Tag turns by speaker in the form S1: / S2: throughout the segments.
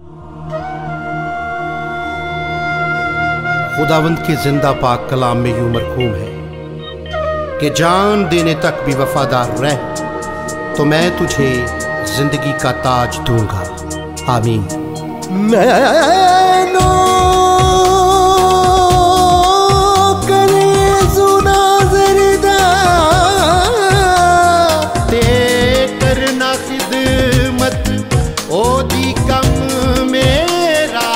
S1: खुदावंद के जिंदा पाक कलाम में यूं मरकूम है कि जान देने तक भी वफादार रह तो मैं तुझे जिंदगी का ताज दूंगा। आमीन।
S2: मैनो करे सुना जरदा
S1: ते करना खिदमत ओदी कम मेरा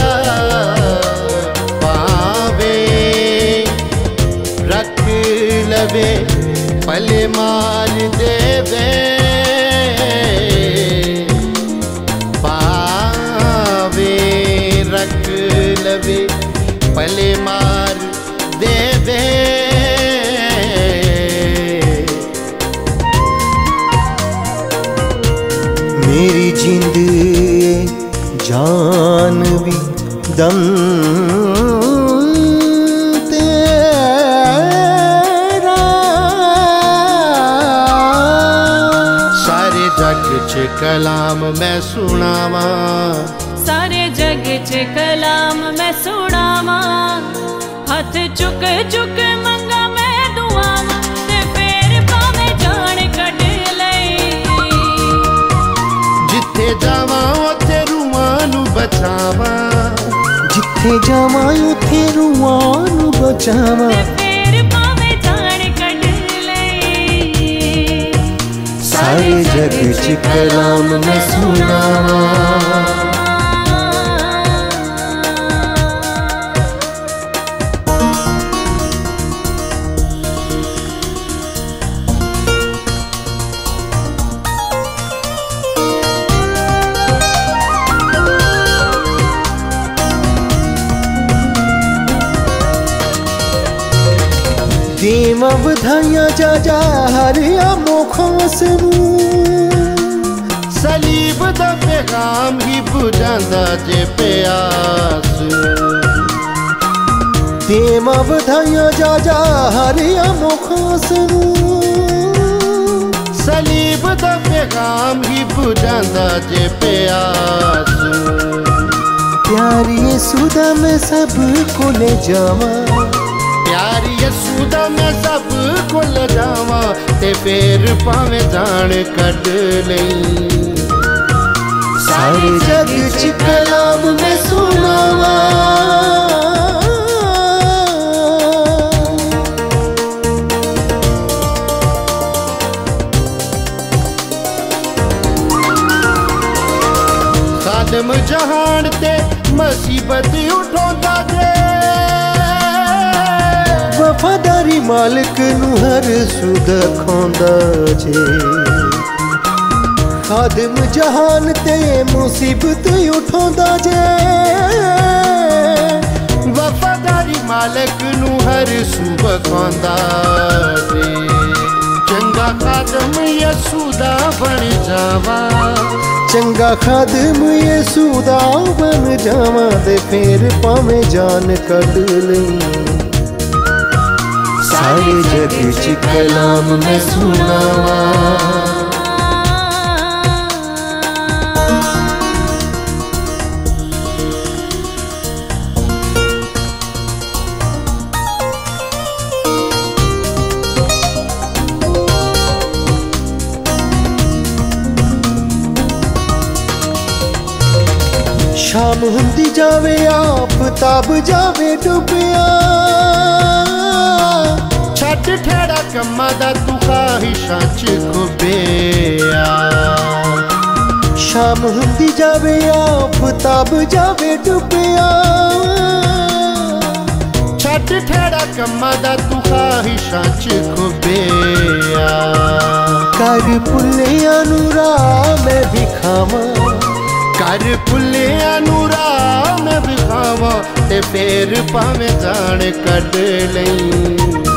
S1: पावे रख लवे पले मार देवे पले मार देवे।
S2: मेरी जिंद जान भी दम तेरा
S1: सारे जग च कलाम मैं सुनावा,
S3: सारे जग च कलाम मैं सुनावा, हथ चुक चुक मंगा मैं दुआवा ते फेर पावे जान कट लई।
S1: जिथे जावा उथे रूहां नू बचावा,
S2: जिथे जावा उथे रूहां नू बचावा
S3: ते फेर पावे जान कट लई।
S2: सारे जग च कलाम मैं सुनावा। देवा बधाइयां जा जा हरिया मोखास नू,
S1: सलीब दा पैगाम ही बुझांदा जे प्यास।
S2: देवा बधाइयां जा जा हरिया मोखास नू,
S1: सलीब दा पैगाम ही बुझांदा जे प्यास।
S2: प्यारी सुदा मैं सब को ले जावा,
S1: प्यारी यसूदा मैं सब को ले जावा ते फेर पावे जान कट लई।
S2: सारे जग च कलाम मैं सुनावा।
S1: खादम जहान ते मुसीबत उठोंदा जे,
S2: वफादारी मालिक नू हर सुद खोंदा जे। खादिम जहान ते मुसीबत उठोंदा जे,
S1: वफादारी मालिक नू हर सूब खोंदा जे। चंगा खादम यसूदा बन जावा,
S2: चंगा खादिम यसूदा बन जावा ते फेर पावे जान कट लई। सारे जग च कलाम मैं सुनावा। शाम हुंदी जावे आफताब जावे डुबिया,
S1: छट ठेड़ा कम्मा दा तू ख्वाहिशां च खुबिया।
S2: शाम हुंदी जावे आफताब जावे डुबिया,
S1: छट ठेड़ा कम्मा दा तू ख्वाहिशां च खुबिया।
S2: कर पुल्लियां नू राह मैं भी खावां,
S1: कर पुल्लियां नू राह मैं भी खावां ते फेर पावे जान कट लई।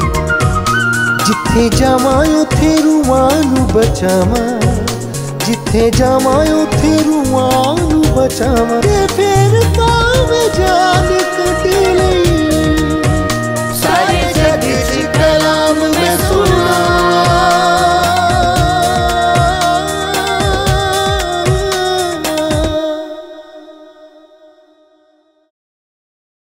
S2: जिथे जावां उथे रूहां नू बचावां, जिथे जावां उथे रूहां नू बचावां ते फेर पावे जान कट लई।